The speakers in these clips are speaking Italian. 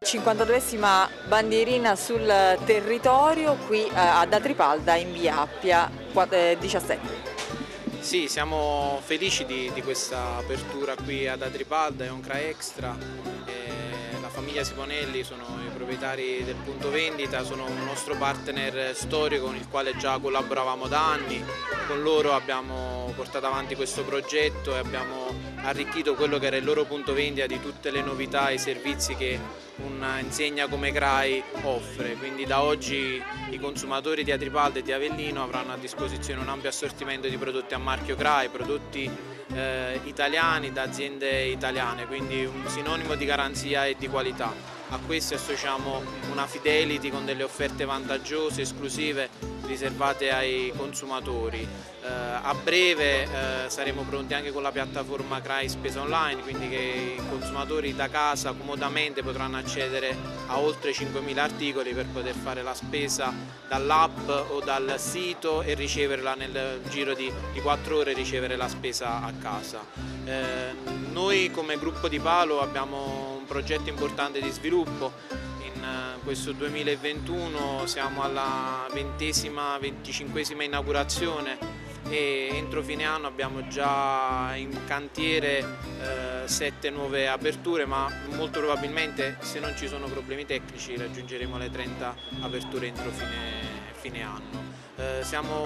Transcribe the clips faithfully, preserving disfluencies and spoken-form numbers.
cinquantaduesima bandierina sul territorio qui eh, ad Atripalda in via Appia diciassette. Sì, siamo felici di, di questa apertura qui ad Atripalda, è un C R A Extra. Eh, la famiglia Simonelli sono i proprietari del punto vendita, sono un nostro partner storico con il quale già collaboravamo da anni. Con loro abbiamo portato avanti questo progetto e abbiamo arricchito quello che era il loro punto vendita di tutte le novità e i servizi che un'insegna come C R A I offre. Quindi da oggi i consumatori di Atripalda e di Avellino avranno a disposizione un ampio assortimento di prodotti a marchio C R A I, prodotti eh, italiani da aziende italiane, quindi un sinonimo di garanzia e di qualità. A questi associamo una Fidelity con delle offerte vantaggiose, esclusive, riservate ai consumatori. Eh, a breve eh, saremo pronti anche con la piattaforma C R A I Spesa Online, quindi che i consumatori da casa comodamente potranno accedere a oltre cinquemila articoli per poter fare la spesa dall'app o dal sito e riceverla nel giro di, di quattro ore, ricevere la spesa a casa. Eh, noi come gruppo di Palo abbiamo un progetto importante di sviluppo. In questo duemilaventuno siamo alla ventesima, venticinquesima inaugurazione e entro fine anno abbiamo già in cantiere eh, sette nuove aperture, ma molto probabilmente, se non ci sono problemi tecnici, raggiungeremo le trenta aperture entro fine, fine anno. Eh, siamo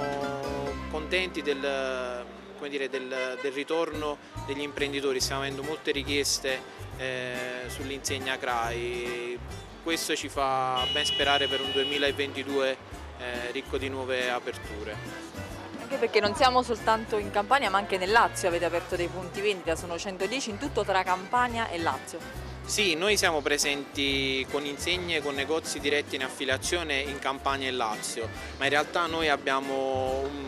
contenti del, come dire, del, del ritorno degli imprenditori, stiamo avendo molte richieste eh, sull'insegna C R A I. Questo ci fa ben sperare per un duemilaventidue eh, ricco di nuove aperture. Anche perché non siamo soltanto in Campania, ma anche nel Lazio avete aperto dei punti vendita, sono centodieci in tutto tra Campania e Lazio. Sì, noi siamo presenti con insegne, con negozi diretti in affiliazione in Campania e Lazio, ma in realtà noi abbiamo un,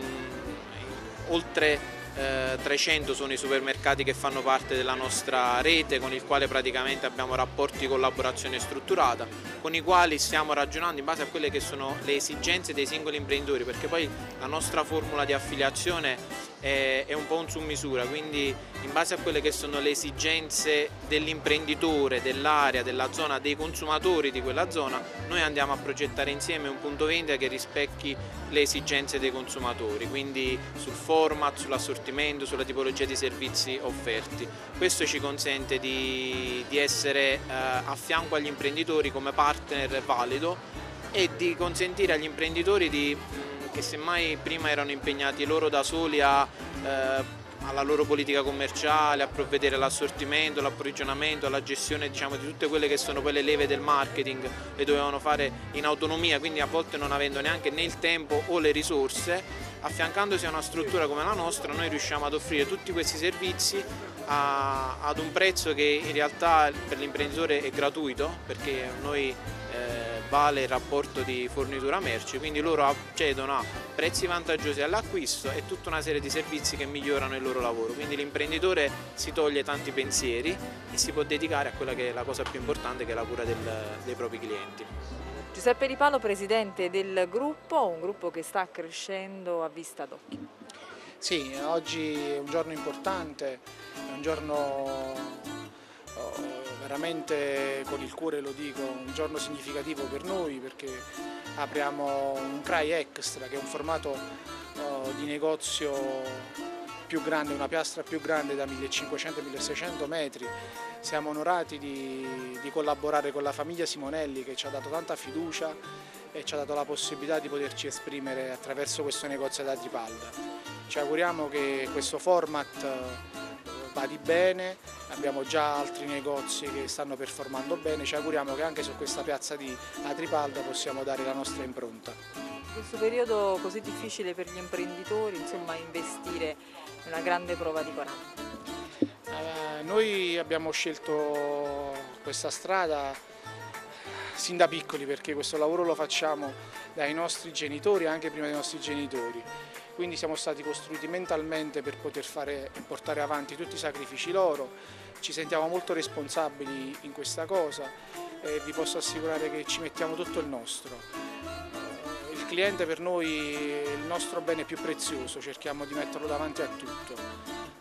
oltre Eh, trecento sono i supermercati che fanno parte della nostra rete, con il quale praticamente abbiamo rapporti di collaborazione strutturata, con i quali stiamo ragionando in base a quelle che sono le esigenze dei singoli imprenditori, perché poi la nostra formula di affiliazione è, è un po' un su misura, quindi in base a quelle che sono le esigenze dell'imprenditore, dell'area, della zona, dei consumatori di quella zona, noi andiamo a progettare insieme un punto vendita che rispecchi le esigenze dei consumatori, quindi sul format, sull'assortimento, sulla tipologia di servizi offerti. Questo ci consente di, di essere eh, a fianco agli imprenditori come partner valido e di consentire agli imprenditori di, che semmai prima erano impegnati loro da soli a eh, alla loro politica commerciale, a provvedere all'assortimento, all'approvvigionamento, alla gestione, diciamo, di tutte quelle che sono poi le leve del marketing, le dovevano fare in autonomia, quindi a volte non avendo neanche né il tempo o le risorse. Affiancandosi a una struttura come la nostra, noi riusciamo ad offrire tutti questi servizi a, ad un prezzo che in realtà per l'imprenditore è gratuito, perché noi eh, vale il rapporto di fornitura merci, quindi loro accedono a prezzi vantaggiosi all'acquisto e tutta una serie di servizi che migliorano il loro lavoro, quindi l'imprenditore si toglie tanti pensieri e si può dedicare a quella che è la cosa più importante, che è la cura del, dei propri clienti. Giuseppe Di Palo, presidente del gruppo, un gruppo che sta crescendo a vista d'occhio. Sì, oggi è un giorno importante, è un giorno veramente, con il cuore lo dico, un giorno significativo per noi, perché apriamo un C R A I Extra, che è un formato uh, di negozio più grande, una piastra più grande da millecinquecento milleseicento metri. Siamo onorati di, di collaborare con la famiglia Simonelli, che ci ha dato tanta fiducia e ci ha dato la possibilità di poterci esprimere attraverso questo negozio ad Atripalda. Ci auguriamo che questo format vadi bene, abbiamo già altri negozi che stanno performando bene, ci auguriamo che anche su questa piazza di Atripalda possiamo dare la nostra impronta. In questo periodo così difficile per gli imprenditori, insomma, investire è una grande prova di coraggio. Eh, noi abbiamo scelto questa strada sin da piccoli, perché questo lavoro lo facciamo dai nostri genitori, anche prima dei nostri genitori. Quindi siamo stati costruiti mentalmente per poter fare e portare avanti tutti i sacrifici loro, ci sentiamo molto responsabili in questa cosa e vi posso assicurare che ci mettiamo tutto il nostro. Il cliente per noi è il nostro bene più prezioso, cerchiamo di metterlo davanti a tutto.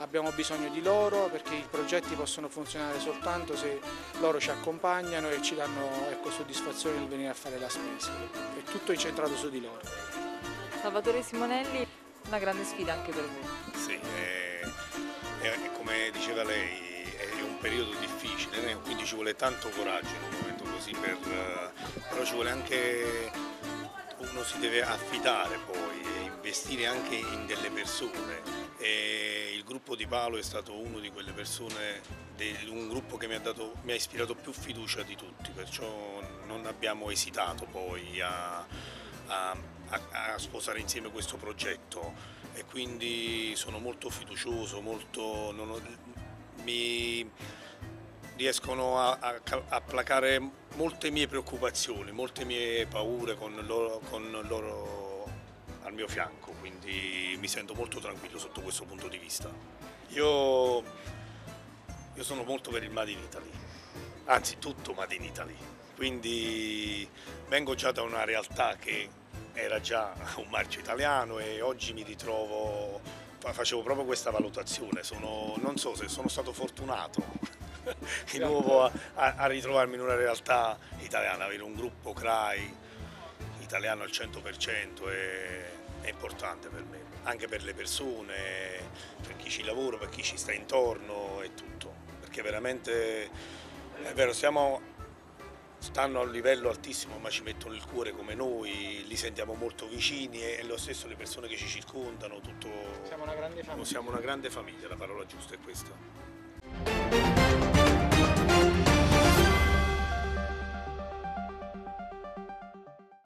abbiamo bisogno di loro perché i progetti possono funzionare soltanto se loro ci accompagnano e ci danno, ecco, soddisfazione nel venire a fare la spesa. È tutto incentrato su di loro. Salvatore Simonelli, una grande sfida anche per voi. Sì, è, è, come diceva lei, è un periodo difficile, quindi ci vuole tanto coraggio in un momento così, per, però ci vuole anche, uno si deve affidare poi e investire anche in delle persone. E il gruppo di Palo è stato uno di quelle persone, un gruppo che mi ha, dato, mi ha ispirato più fiducia di tutti, perciò non abbiamo esitato poi a, a, a sposare insieme questo progetto e quindi sono molto fiducioso, molto, non ho, mi riescono a, a, a placare molte mie preoccupazioni, molte mie paure con loro, con loro al mio fianco, quindi mi sento molto tranquillo sotto questo punto di vista. Io, io sono molto per il Made in Italy, anzi tutto Made in Italy, quindi vengo già da una realtà che era già un marchio italiano e oggi mi ritrovo, facevo proprio questa valutazione, sono, non so se sono stato fortunato di nuovo a, a, a ritrovarmi in una realtà italiana, avere un gruppo C R A I italiano al cento per cento è, è importante per me, anche per le persone, per chi ci lavora, per chi ci sta intorno e tutto, perché veramente è vero, siamo, stanno a un livello altissimo ma ci mettono il cuore come noi, li sentiamo molto vicini e lo stesso le persone che ci circondano, tutto, Siamo una grande famiglia. Siamo una grande famiglia, la parola giusta è questa.